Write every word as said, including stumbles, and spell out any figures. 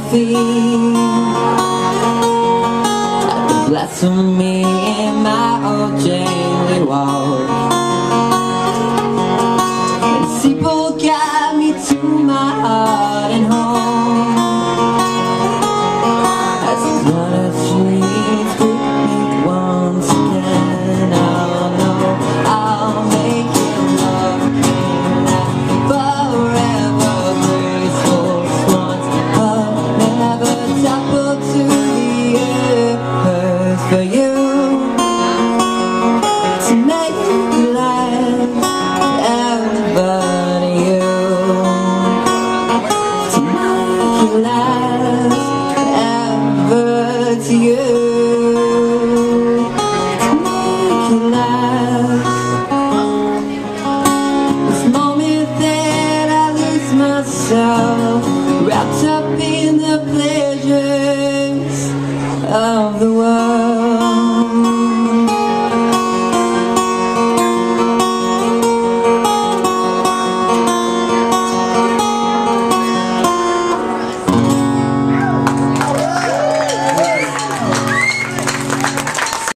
feet. At the blasphemy in my old jangly walk, and people got me to my heart and home. As the blood of streets grip me once again, I'll know I'll make it love again. Forever graceful swans, but never topple to the earth for you to make me laugh ever to you, to make it last ever to you, to make it last. This moment that I lose myself, wrapped up in